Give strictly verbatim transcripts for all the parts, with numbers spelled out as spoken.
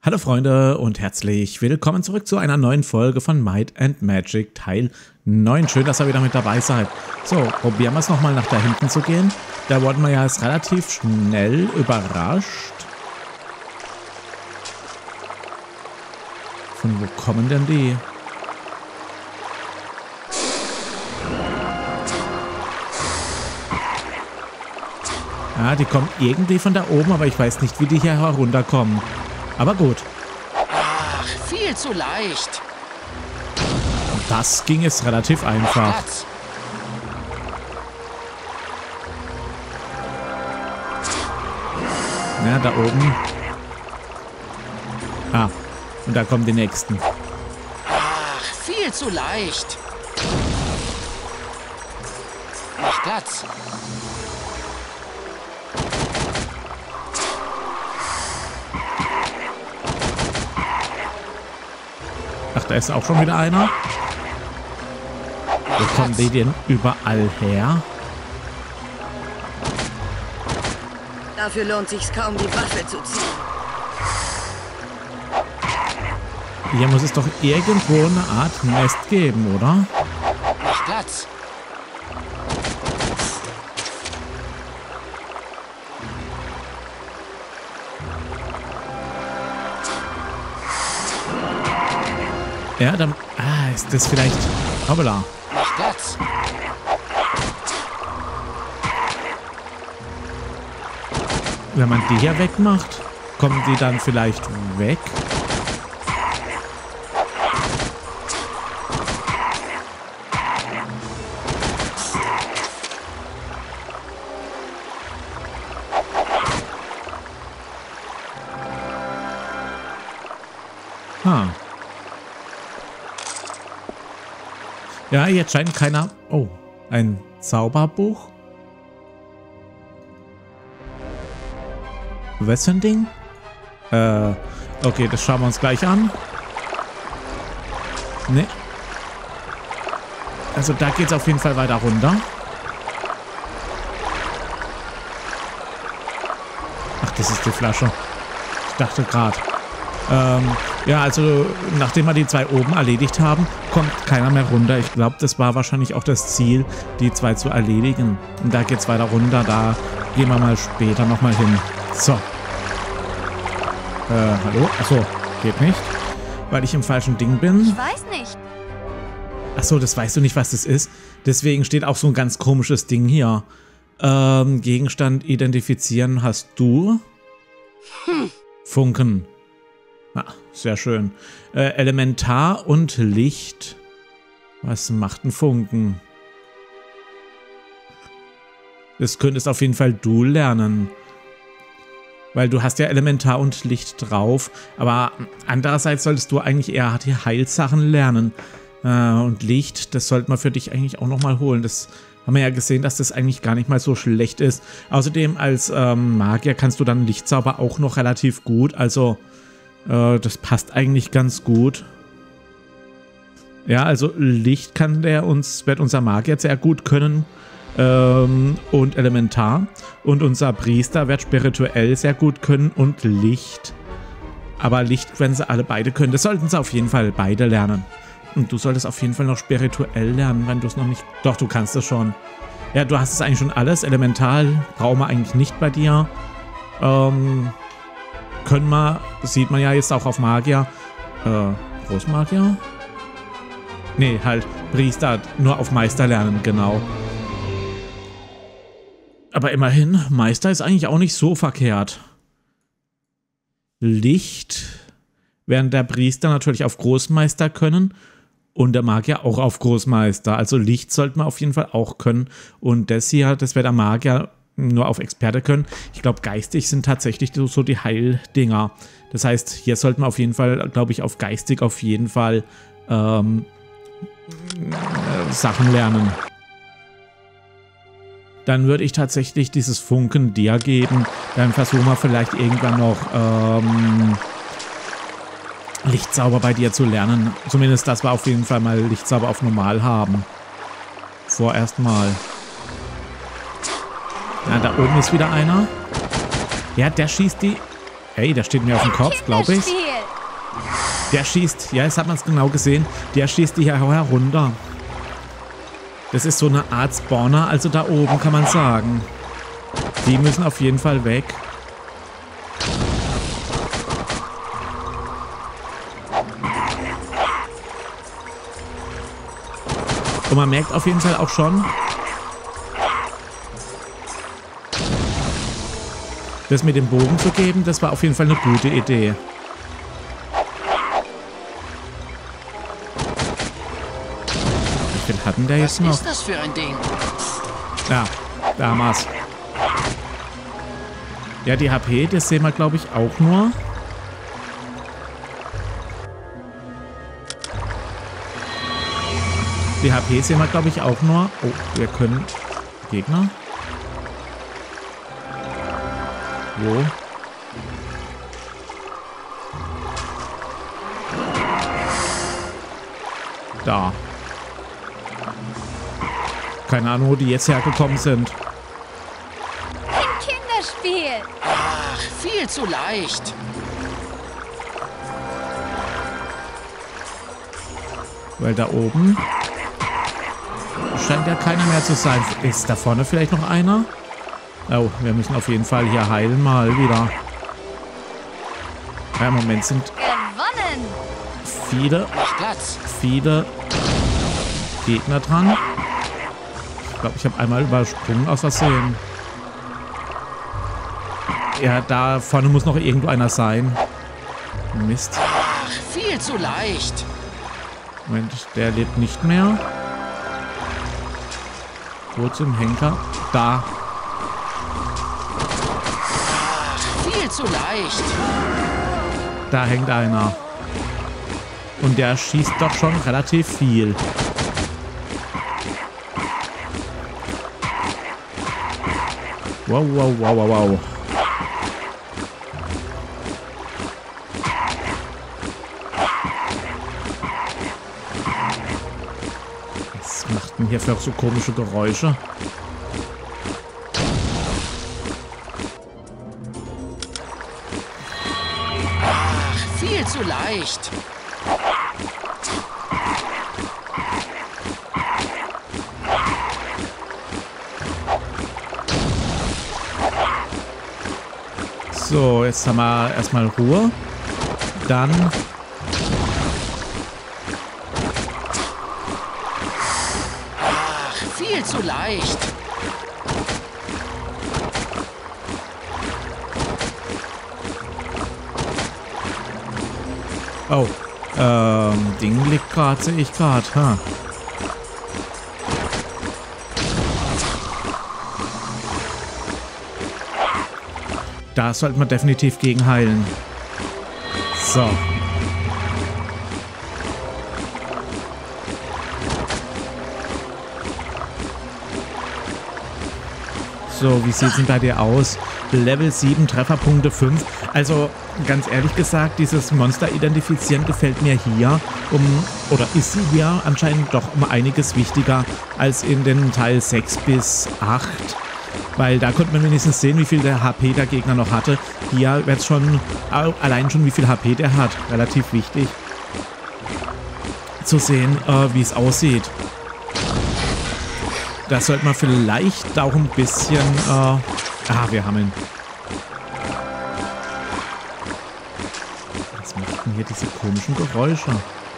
Hallo Freunde und herzlich willkommen zurück zu einer neuen Folge von Might and Magic Teil neun. Schön, dass ihr wieder mit dabei seid. So, probieren wir es nochmal nach da hinten zu gehen. Da wurden wir ja jetzt relativ schnell überrascht. Von wo kommen denn die? Ja, die kommen irgendwie von da oben, aber ich weiß nicht, wie die hier herunterkommen. Aber gut. Ach, viel zu leicht. Das ging jetzt relativ einfach. Ja, da oben. Ah, und da kommen die nächsten. Ach, viel zu leicht. Mach Platz. Ach, da ist auch schon wieder einer. Wo kommen die denn überall her? Dafür lohnt sich's kaum, die Waffe zu ziehen. Hier muss es doch irgendwo eine Art Nest geben, oder? Mach Platz. Ja, dann... Ah, ist das vielleicht... Hoppala. Mach Platz. Wenn man die hier wegmacht, kommen die dann vielleicht weg? Hm. Ja, jetzt scheint keiner... Oh, ein Zauberbuch? Was für ein Ding? Äh, okay, das schauen wir uns gleich an. Ne. Also da geht es auf jeden Fall weiter runter. Ach, das ist die Flasche. Ich dachte gerade. Ähm, ja, also nachdem wir die zwei oben erledigt haben, kommt keiner mehr runter. Ich glaube, das war wahrscheinlich auch das Ziel, die zwei zu erledigen. Und da geht es weiter runter. Da gehen wir mal später nochmal hin. So. Äh, hallo? Achso, geht nicht. Weil ich im falschen Ding bin. Ich weiß nicht. Achso, das weißt du nicht, was das ist. Deswegen steht auch so ein ganz komisches Ding hier. Ähm, Gegenstand identifizieren hast du? Hm. Funken. Ah, sehr schön. Äh, Elementar und Licht. Was macht ein Funken? Das könntest auf jeden Fall du lernen. Weil du hast ja Elementar und Licht drauf. Aber andererseits solltest du eigentlich eher die Heilsachen lernen. Äh, und Licht, das sollte man für dich eigentlich auch nochmal holen. Das haben wir ja gesehen, dass das eigentlich gar nicht mal so schlecht ist. Außerdem als ähm, Magier kannst du dann Lichtzauber auch noch relativ gut. Also... Das passt eigentlich ganz gut. Ja, also Licht kann der uns, wird unser Magier sehr gut können. Ähm, und Elementar. Und unser Priester wird spirituell sehr gut können und Licht. Aber Licht, wenn sie alle beide können, das sollten sie auf jeden Fall beide lernen. Und du solltest auf jeden Fall noch spirituell lernen, wenn du es noch nicht... Doch, du kannst es schon. Ja, du hast es eigentlich schon alles. Elemental brauchen wir eigentlich nicht bei dir. Ähm... Können wir, das sieht man ja jetzt auch auf Magier, äh, Großmagier? Nee, halt Priester, nur auf Meister lernen, genau. Aber immerhin, Meister ist eigentlich auch nicht so verkehrt. Licht, während der Priester natürlich auf Großmeister können und der Magier auch auf Großmeister. Also Licht sollte man auf jeden Fall auch können und das hier, das wäre der Magier nur auf Experte können. Ich glaube, geistig sind tatsächlich so die Heildinger. Das heißt, hier sollten wir auf jeden Fall, glaube ich, auf geistig auf jeden Fall ähm, äh, Sachen lernen. Dann würde ich tatsächlich dieses Funken dir geben. Dann versuchen wir vielleicht irgendwann noch ähm, Lichtzauber bei dir zu lernen. Zumindest, dass wir auf jeden Fall mal Lichtzauber auf normal haben. Vorerst mal. Ja, da oben ist wieder einer. Ja, der schießt die Ey, der steht mir auf dem Kopf, glaube ich. Kinderspiel. Der schießt, ja, jetzt hat man es genau gesehen, der schießt die hier herunter. Das ist so eine Art Spawner, also da oben kann man sagen. Die müssen auf jeden Fall weg. Und man merkt auf jeden Fall auch schon, das mit dem Bogen zu geben, das war auf jeden Fall eine gute Idee. Wie viel hatten der jetzt noch? Was ist das für ein Ding? Ja, damals. Ja, die H P, das sehen wir, glaube ich, auch nur. Die H P sehen wir, glaube ich, auch nur. Oh, wir können... Gegner? Wo? Da. Keine Ahnung, wo die jetzt hergekommen sind. Ein Kinderspiel. Ach, viel zu leicht. Weil da oben scheint ja keiner mehr zu sein. Ist da vorne vielleicht noch einer? Oh, wir müssen auf jeden Fall hier heilen mal wieder. Ja, im Moment sind Gewonnen. viele, Mach Platz. viele Gegner dran. Ich glaube, ich habe einmal übersprungen aus Versehen. Ja, da vorne muss noch irgendwo einer sein. Mist. Ach, viel zu leicht. Moment, der lebt nicht mehr. Wo zum Henker? Da. Ach, viel zu leicht. Da hängt einer. Und der schießt doch schon relativ viel. Wow, wow, wow, wow, wow. Was macht denn hier für so komische Geräusche? Ach, viel zu leicht. So, jetzt haben wir erstmal Ruhe. Dann Ach, viel zu leicht. Oh, ähm, Ding liegt gerade, sehe ich gerade. Ha. Da sollten wir definitiv gegen heilen. So. So, wie sieht es denn bei dir aus? Level sieben, Trefferpunkte fünf. Also, ganz ehrlich gesagt, dieses Monster identifizieren gefällt mir hier um, oder ist hier anscheinend doch um einiges wichtiger als in den Teil sechs bis acht. Weil da konnte man wenigstens sehen, wie viel der H P der Gegner noch hatte. Hier wird es schon, allein schon wie viel H P der hat, relativ wichtig zu sehen, äh, wie es aussieht. Da sollte man vielleicht auch ein bisschen... Äh, ah, wir haben ihn. Was macht denn hier diese komischen Geräusche?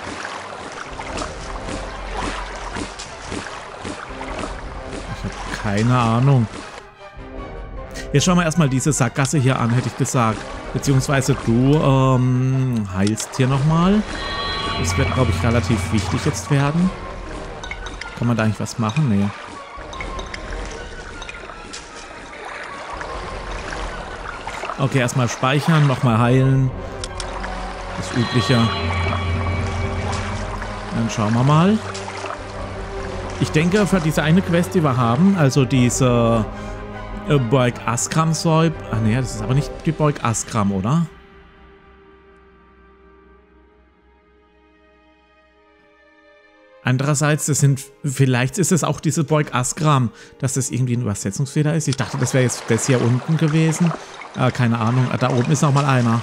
Ich habe keine Ahnung. Jetzt schauen wir erstmal diese Sackgasse hier an, hätte ich gesagt. Beziehungsweise du ähm, heilst hier nochmal. Das wird, glaube ich, relativ wichtig jetzt werden. Kann man da eigentlich was machen? Nee. Okay, erstmal speichern, nochmal heilen. Das Übliche. Dann schauen wir mal. Ich denke, für diese eine Quest, die wir haben, also diese äh, Borg Askram soll... Ach nee, das ist aber nicht die Borg Askram, oder? Andererseits, das sind, vielleicht ist es auch diese Beug Askram, dass das irgendwie ein Übersetzungsfehler ist. Ich dachte, das wäre jetzt das hier unten gewesen. Äh, keine Ahnung. Da oben ist noch mal einer.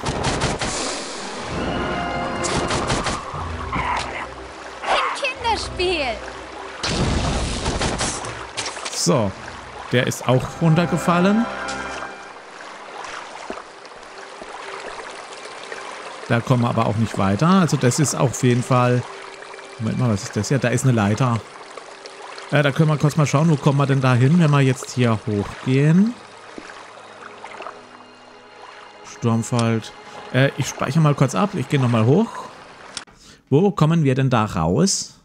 Ein Kinderspiel. So, der ist auch runtergefallen. Da kommen wir aber auch nicht weiter. Also das ist auf jeden Fall... Moment mal, was ist das hier? Da ist eine Leiter. Äh, da können wir kurz mal schauen, wo kommen wir denn da hin, wenn wir jetzt hier hochgehen. Sturmfalt. Äh, ich speichere mal kurz ab. Ich gehe nochmal hoch. Wo kommen wir denn da raus?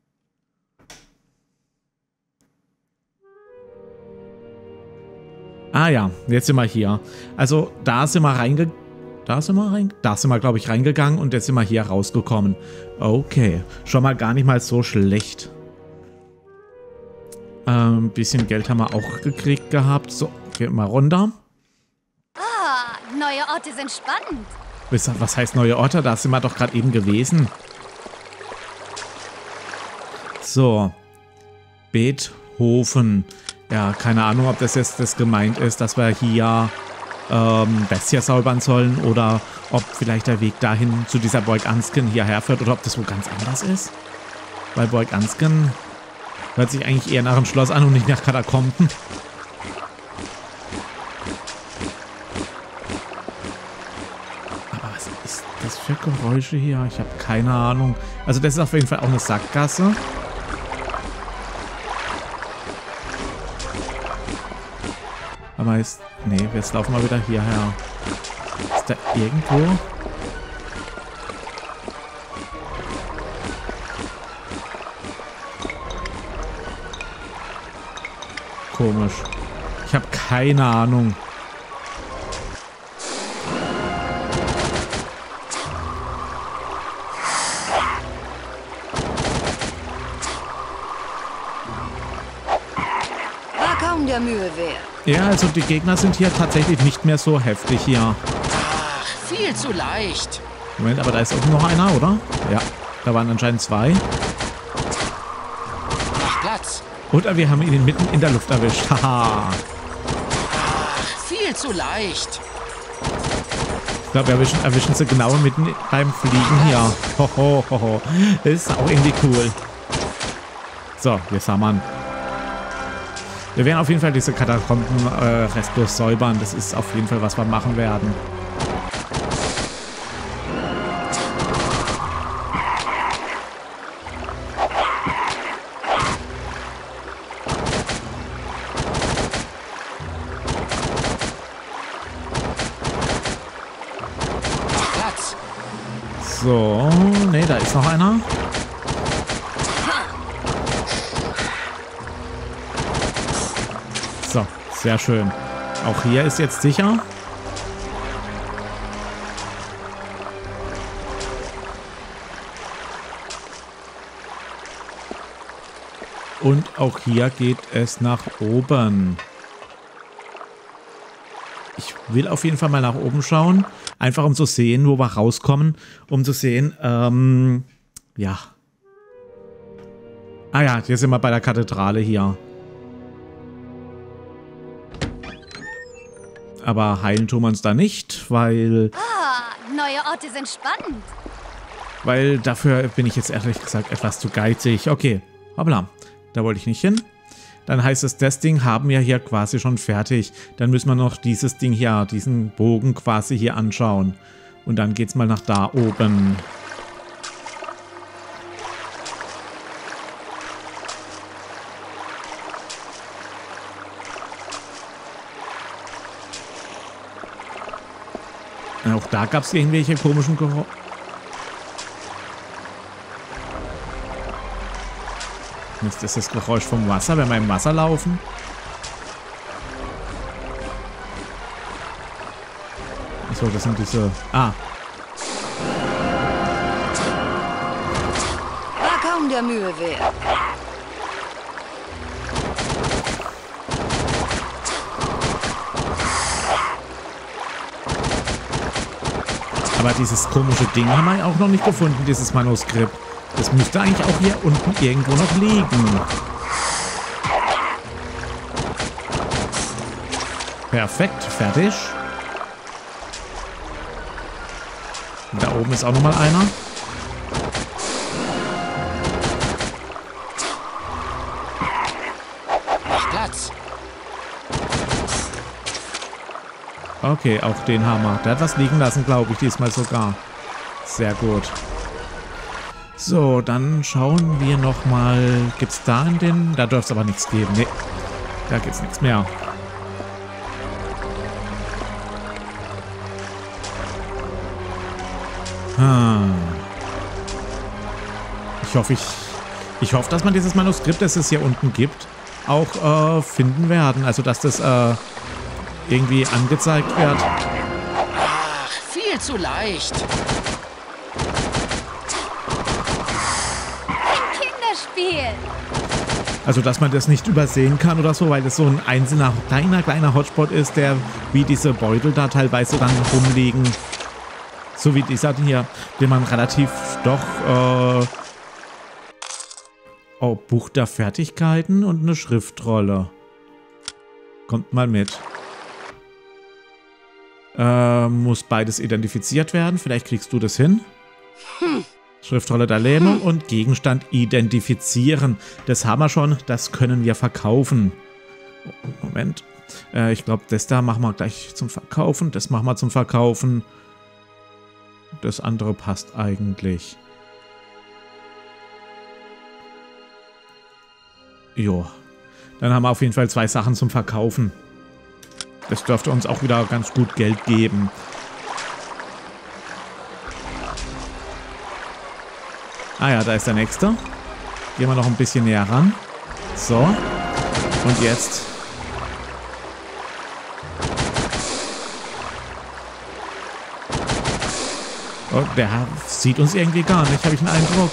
Ah ja, jetzt sind wir hier. Also da sind wir reingegangen. Da sind wir rein, da sind wir, glaube ich, reingegangen und jetzt sind wir hier rausgekommen. Okay, schon mal gar nicht mal so schlecht. Ein ähm, bisschen Geld haben wir auch gekriegt gehabt. So, gehen wir runter. Ah, neue Orte sind spannend. Was heißt neue Orte? Da sind wir doch gerade eben gewesen. So, Beethoven. Ja, keine Ahnung, ob das jetzt das gemeint ist, dass wir hier... Ähm, Bestia säubern sollen oder ob vielleicht der Weg dahin zu dieser Beug Ansken hierher führt oder ob das wo ganz anders ist. Weil Beug Ansken hört sich eigentlich eher nach einem Schloss an und nicht nach Katakomben. Aber was ist das für Geräusche hier? Ich habe keine Ahnung. Also das ist auf jeden Fall auch eine Sackgasse. Aber jetzt... Nee, jetzt laufen wir wieder hierher. Ist da irgendwo... Komisch. Ich habe keine Ahnung. War kaum der Mühe wert. Ja, also die Gegner sind hier tatsächlich nicht mehr so heftig hier. Ach, viel zu leicht. Moment, aber da ist auch noch einer, oder? Ja, da waren anscheinend zwei. Mach Platz. Und wir haben ihn mitten in der Luft erwischt. Haha. Ach, viel zu leicht. Ich glaube, wir erwischen, erwischen sie genau mitten beim Fliegen hier. Hoho, hoho. Das ist auch irgendwie cool. So, jetzt haben wir ihn. Wir werden auf jeden Fall diese Katakomben äh, restlos säubern. Das ist auf jeden Fall, was wir machen werden. Platz. So, nee, da ist noch einer. So, sehr schön. Auch hier ist jetzt sicher. Und auch hier geht es nach oben. Ich will auf jeden Fall mal nach oben schauen. Einfach um zu sehen, wo wir rauskommen. Um zu sehen, ähm, ja. Ah ja, hier sind wir bei der Kathedrale hier. Aber heilen tun wir uns da nicht, weil... Ah, neue Orte sind spannend. Weil dafür bin ich jetzt ehrlich gesagt etwas zu geizig. Okay, hoppla, da wollte ich nicht hin. Dann heißt es, das Ding haben wir hier quasi schon fertig. Dann müssen wir noch dieses Ding hier, diesen Bogen quasi hier anschauen. Und dann geht's mal nach da oben. Auch da gab es irgendwelche komischen Geräusche. Ist das das Geräusch vom Wasser, wenn wir im Wasser laufen? Achso, das sind diese... Ah. War kaum der Mühe wert. Aber dieses komische Ding haben wir auch noch nicht gefunden, dieses Manuskript. Das müsste eigentlich auch hier unten irgendwo noch liegen. Perfekt, fertig. Und da oben ist auch nochmal einer. Mach Platz. Okay, auch den Hammer. Der hat was liegen lassen, glaube ich, diesmal sogar. Sehr gut. So, dann schauen wir nochmal. Gibt es da in den... Da dürfte es aber nichts geben. Nee, da gibt es nichts mehr. Hm. Ich hoffe, ich... Ich hoffe, dass man dieses Manuskript, das es hier unten gibt, auch äh, finden werden. Also, dass das äh, irgendwie angezeigt wird. Ach, viel zu leicht. Kinderspiel. Also, dass man das nicht übersehen kann oder so, weil das so ein einzelner, kleiner, kleiner Hotspot ist, der wie diese Beutel da teilweise dann rumliegen. So wie dieser hier, den man relativ doch... Äh, oh, Buch der Fertigkeiten und eine Schriftrolle. Kommt mal mit. Äh, muss beides identifiziert werden. Vielleicht kriegst du das hin. Hm. Schriftrolle der Lähmung hm. und Gegenstand identifizieren. Das haben wir schon. Das können wir verkaufen. Moment. Äh, ich glaube, das da machen wir gleich zum Verkaufen. Das machen wir zum Verkaufen. Das andere passt eigentlich. Jo. Dann haben wir auf jeden Fall zwei Sachen zum Verkaufen. Das dürfte uns auch wieder ganz gut Geld geben. Ah ja, da ist der nächste. Gehen wir noch ein bisschen näher ran. So. Und jetzt... Oh, der sieht uns irgendwie gar nicht, habe ich einen Eindruck.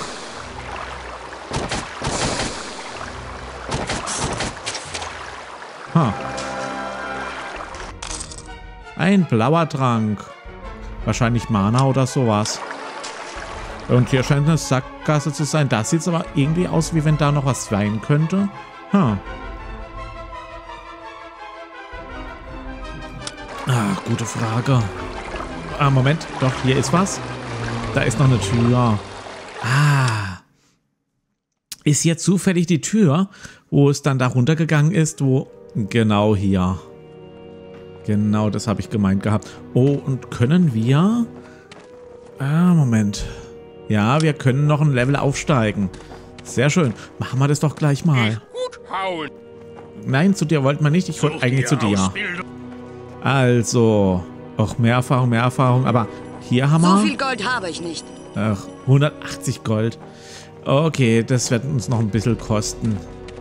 Huh. Ein blauer Trank. Wahrscheinlich Mana oder sowas. Und hier scheint eine Sackgasse zu sein. Das sieht aber irgendwie aus, wie wenn da noch was sein könnte. Huh. Ah, gute Frage. Ah, Moment. Doch, hier ist was. Da ist noch eine Tür. Ah. Ist jetzt zufällig die Tür, wo es dann da runtergegangen ist, wo... Genau hier. Genau, das habe ich gemeint gehabt. Oh, und können wir... Ah, Moment. Ja, wir können noch ein Level aufsteigen. Sehr schön. Machen wir das doch gleich mal. Nein, zu dir wollten wir nicht. Ich wollte eigentlich zu dir. Also... Och, mehr Erfahrung, mehr Erfahrung. Aber hier haben wir... So viel Gold habe ich nicht. Ach, hundertachtzig Gold. Okay, das wird uns noch ein bisschen kosten.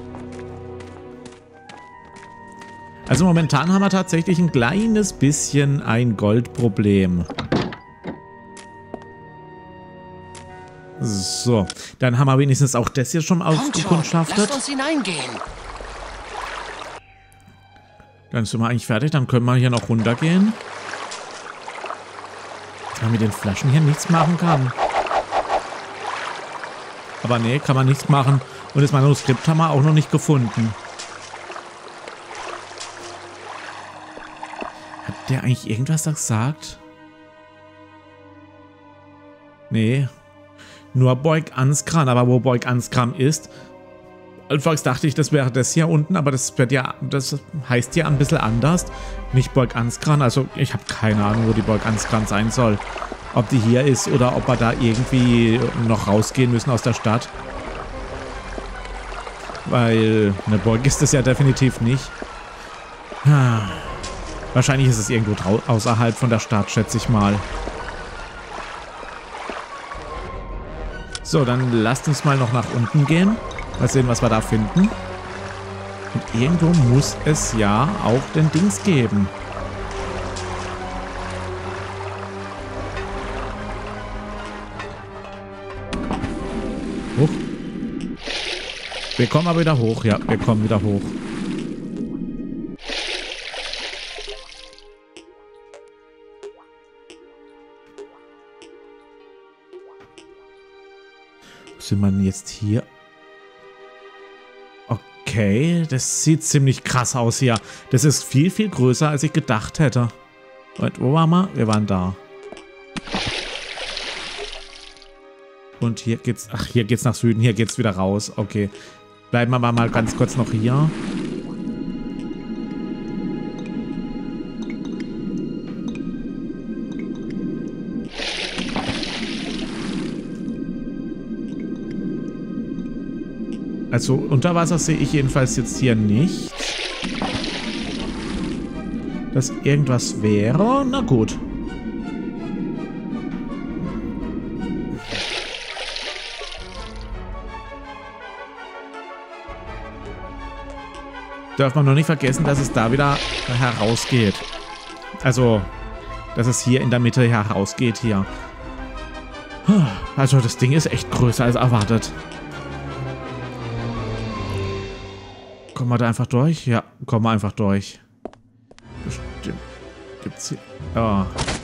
Also momentan haben wir tatsächlich ein kleines bisschen ein Goldproblem. So, dann haben wir wenigstens auch das hier schon ausgekundschaftet. Lasst uns hineingehen. Dann sind wir eigentlich fertig, dann können wir hier noch runtergehen. Dass man mit den Flaschen hier nichts machen kann. Aber nee, kann man nichts machen. Und das Manuskript haben wir auch noch nicht gefunden. Hat der eigentlich irgendwas gesagt? Nee. Nur Boig Anskran. Aber wo Boig Anskran ist... Anfangs dachte ich, das wäre das hier unten, aber das wird ja, das heißt ja ein bisschen anders. Nicht Boig Anskran, also ich habe keine Ahnung, wo die Boig Anskran sein soll. Ob die hier ist oder ob wir da irgendwie noch rausgehen müssen aus der Stadt. Weil eine Boig ist das ja definitiv nicht. Ah. Wahrscheinlich ist es irgendwo außerhalb von der Stadt, schätze ich mal. So, dann lasst uns mal noch nach unten gehen. Mal sehen, was wir da finden. Und irgendwo muss es ja auch den Dings geben. Hoch. Wir kommen aber wieder hoch. Ja, wir kommen wieder hoch. Sind wir denn jetzt hier? Okay, das sieht ziemlich krass aus hier. Das ist viel, viel größer, als ich gedacht hätte. Und wo waren wir? Wir waren da. Und hier geht's... Ach, hier geht's nach Süden. Hier geht's wieder raus. Okay. Bleiben wir aber mal ganz kurz noch hier. Also unter Wasser sehe ich jedenfalls jetzt hier nicht. Dass irgendwas wäre. Na gut. Darf man noch nicht vergessen, dass es da wieder herausgeht. Also, dass es hier in der Mitte herausgeht hier. Also das Ding ist echt größer als erwartet. Kommen wir da einfach durch? Ja, kommen wir einfach durch. Bestimmt. Gibt's hier... Oh.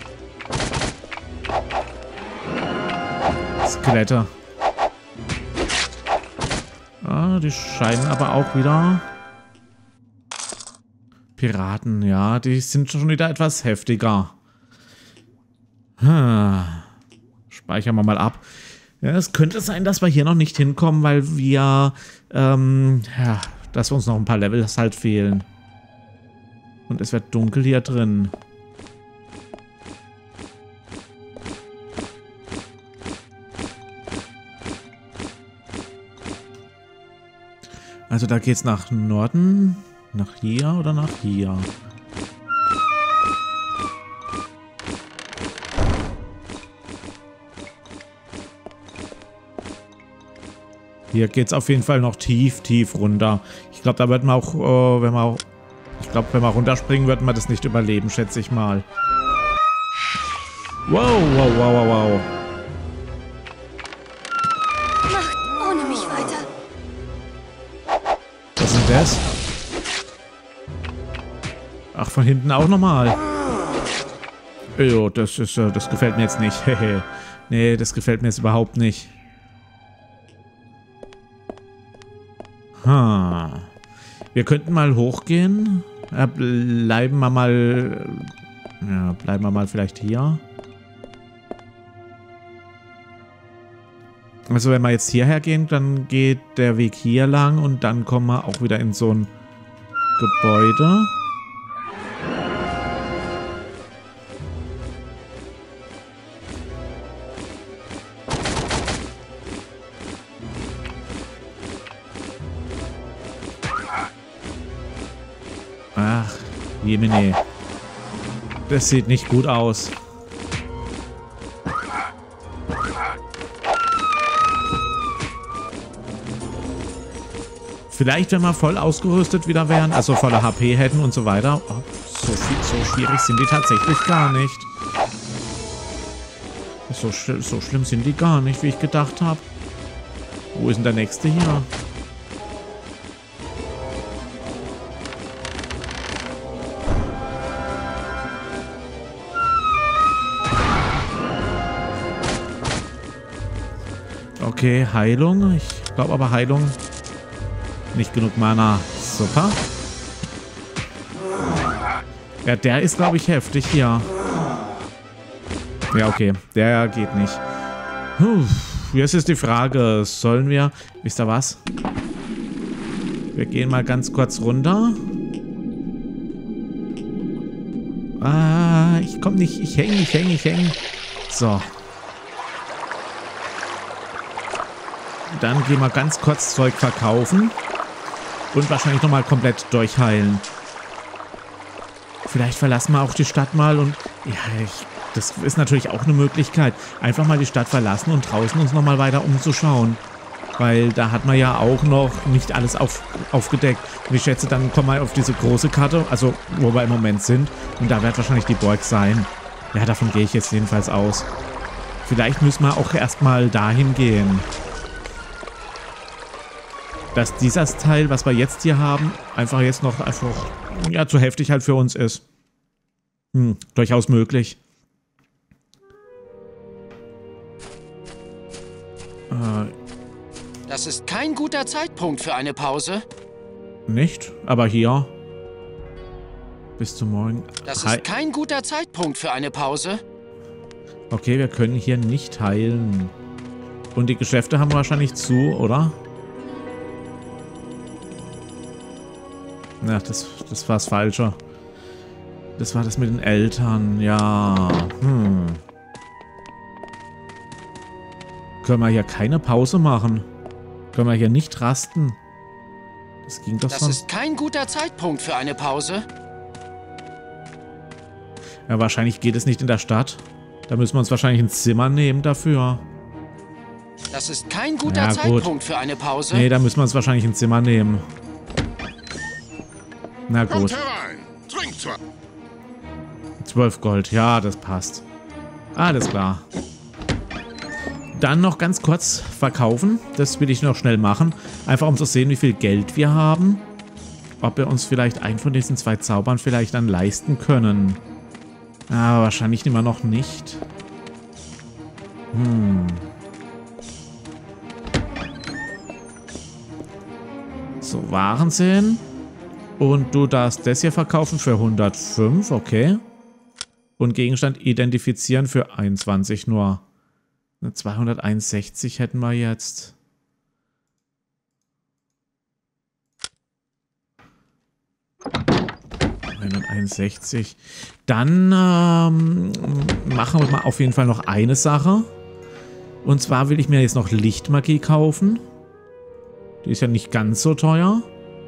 Skelette. Ah, die scheinen aber auch wieder... Piraten, ja, die sind schon wieder etwas heftiger. Hm. Speichern wir mal ab. Ja, es könnte sein, dass wir hier noch nicht hinkommen, weil wir... Ähm, ja... dass uns noch ein paar Levels halt fehlen. Und es wird dunkel hier drin. Also da geht's nach Norden, nach hier oder nach hier? Hier geht es auf jeden Fall noch tief, tief runter. Ich glaube, da wird man auch, äh, wenn man auch, ich glaube, wenn wir runterspringen, wird man das nicht überleben, schätze ich mal. Wow, wow, wow, wow, wow. Macht ohne mich weiter. Was ist denn das? Ach, von hinten auch nochmal. Jo, das ist, äh, das gefällt mir jetzt nicht. Nee, das gefällt mir jetzt überhaupt nicht. Ha. Wir könnten mal hochgehen. Ja, bleiben wir mal... Ja, bleiben wir mal vielleicht hier. Also wenn wir jetzt hierher gehen, dann geht der Weg hier lang und dann kommen wir auch wieder in so ein Gebäude. Ach, Jemine. Das sieht nicht gut aus. Vielleicht, wenn wir voll ausgerüstet wieder wären, also voller H P hätten und so weiter. Oh, so, viel, so schwierig sind die tatsächlich gar nicht. So, sch so schlimm sind die gar nicht, wie ich gedacht habe. Wo ist denn der nächste hier? Okay, Heilung. Ich glaube aber Heilung... Nicht genug Mana. Super. Ja, der ist, glaube ich, heftig hier. Ja, okay. Der geht nicht. Puh, jetzt ist die Frage, sollen wir... Wisst ihr was? Wir gehen mal ganz kurz runter. Ah, ich komme nicht. Ich hänge, ich hänge, ich hänge. So. Dann gehen wir ganz kurz Zeug verkaufen. Und wahrscheinlich nochmal komplett durchheilen. Vielleicht verlassen wir auch die Stadt mal und... Ja, ich, das ist natürlich auch eine Möglichkeit. Einfach mal die Stadt verlassen und draußen uns nochmal weiter umzuschauen. Weil da hat man ja auch noch nicht alles auf, aufgedeckt. Und ich schätze, dann kommen wir auf diese große Karte, also wo wir im Moment sind. Und da wird wahrscheinlich die Burg sein. Ja, davon gehe ich jetzt jedenfalls aus. Vielleicht müssen wir auch erstmal dahin gehen. Dass dieses Teil, was wir jetzt hier haben, einfach jetzt noch einfach, ja, zu heftig halt für uns ist. Hm, durchaus möglich. Äh, Das ist kein guter Zeitpunkt für eine Pause. Nicht, aber hier. Bis zum Morgen. Das Hi- ist kein guter Zeitpunkt für eine Pause. Okay, wir können hier nicht heilen. Und die Geschäfte haben wahrscheinlich zu, oder? Ja, das, das war das Falsche. Das war das mit den Eltern, ja. Hm. Können wir hier keine Pause machen? Können wir hier nicht rasten? Das ging doch Das sonst. ist kein guter Zeitpunkt für eine Pause. Ja, wahrscheinlich geht es nicht in der Stadt. Da müssen wir uns wahrscheinlich ein Zimmer nehmen dafür. Das ist kein guter Ja, gut. Zeitpunkt für eine Pause. Nee, da müssen wir uns wahrscheinlich ein Zimmer nehmen. Na Kommt gut. herein. Trinkt zwar. zwölf Gold, ja, das passt. Alles klar. Dann noch ganz kurz verkaufen. Das will ich noch schnell machen. Einfach um zu sehen, wie viel Geld wir haben. Ob wir uns vielleicht einen von diesen zwei Zaubern vielleicht dann leisten können. Aber wahrscheinlich immer noch nicht. Hm. So, Waren sehen. Und du darfst das hier verkaufen für hundertfünf, okay. Und Gegenstand identifizieren für einundzwanzig nur. zweihunderteinundsechzig hätten wir jetzt. hunderteinundsechzig. Dann ähm, machen wir mal auf jeden Fall noch eine Sache. Und zwar will ich mir jetzt noch Lichtmagie kaufen. Die ist ja nicht ganz so teuer.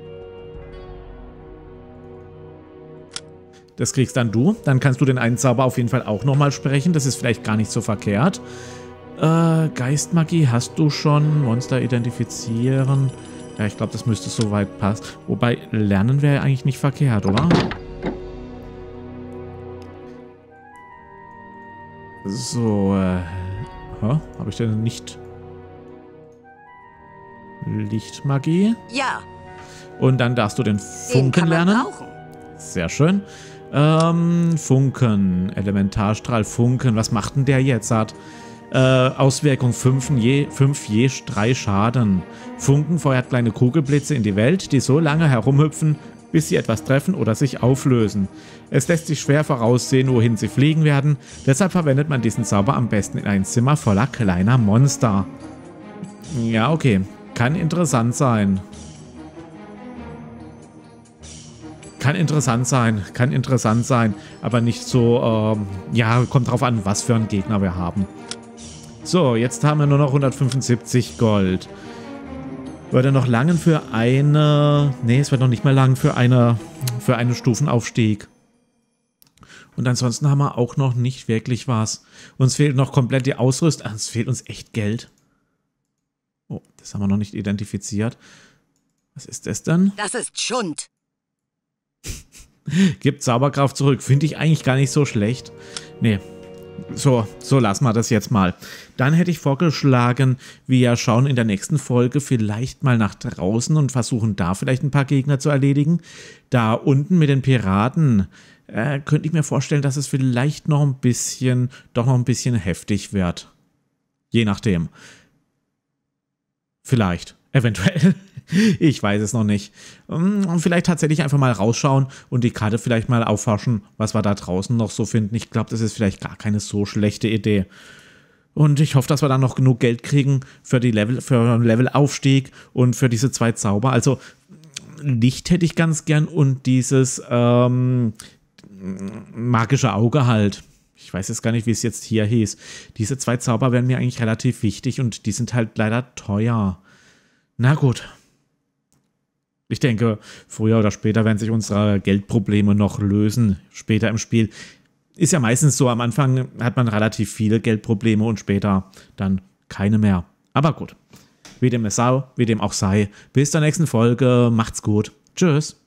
Das kriegst dann du. Dann kannst du den einen Zauber auf jeden Fall auch nochmal sprechen. Das ist vielleicht gar nicht so verkehrt. Äh, Geistmagie hast du schon. Monster identifizieren. Ja, ich glaube, das müsste soweit passen. Wobei, lernen wäre eigentlich nicht verkehrt, oder? So, äh... habe ich denn nicht... Lichtmagie? Ja, Und dann darfst du den den Funken kann man lernen. brauchen. Sehr schön. Ähm, Funken. Elementarstrahl, Funken. Was macht denn der jetzt? Hat äh, Auswirkung fünf je, fünf je drei Schaden. Funken feuert kleine Kugelblitze in die Welt, die so lange herumhüpfen, bis sie etwas treffen oder sich auflösen. Es lässt sich schwer voraussehen, wohin sie fliegen werden. Deshalb verwendet man diesen Zauber am besten in ein Zimmer voller kleiner Monster. Ja, okay. Kann interessant sein. Kann interessant sein, kann interessant sein, aber nicht so, ähm, ja, kommt drauf an, was für einen Gegner wir haben. So, jetzt haben wir nur noch hundertfünfundsiebzig Gold. Würde noch langen für eine, nee, es wird noch nicht mal lang für eine, für einen Stufenaufstieg. Und ansonsten haben wir auch noch nicht wirklich was. Uns fehlt noch komplett die Ausrüstung, es fehlt uns echt Geld. Oh, das haben wir noch nicht identifiziert. Was ist das denn? Das ist Schund. Gibt Zauberkraft zurück. Finde ich eigentlich gar nicht so schlecht. Nee. So, so lassen wir das jetzt mal. Dann hätte ich vorgeschlagen, wir schauen in der nächsten Folge vielleicht mal nach draußen und versuchen da vielleicht ein paar Gegner zu erledigen. Da unten mit den Piraten äh, könnte ich mir vorstellen, dass es vielleicht noch ein bisschen, doch noch ein bisschen heftig wird. Je nachdem. Vielleicht. Eventuell. Ich weiß es noch nicht. Und vielleicht tatsächlich einfach mal rausschauen und die Karte vielleicht mal aufforschen, was wir da draußen noch so finden. Ich glaube, das ist vielleicht gar keine so schlechte Idee. Und ich hoffe, dass wir dann noch genug Geld kriegen für die Level, für einen Levelaufstieg und für diese zwei Zauber. Also Licht hätte ich ganz gern und dieses ähm, magische Auge halt. Ich weiß jetzt gar nicht, wie es jetzt hier hieß. Diese zwei Zauber wären mir eigentlich relativ wichtig und die sind halt leider teuer. Na gut. Ich denke, früher oder später werden sich unsere Geldprobleme noch lösen. Später im Spiel. Ist ja meistens so, am Anfang hat man relativ viele Geldprobleme und später dann keine mehr. Aber gut. Wie dem es sei, wie dem auch sei. Bis zur nächsten Folge. Macht's gut. Tschüss.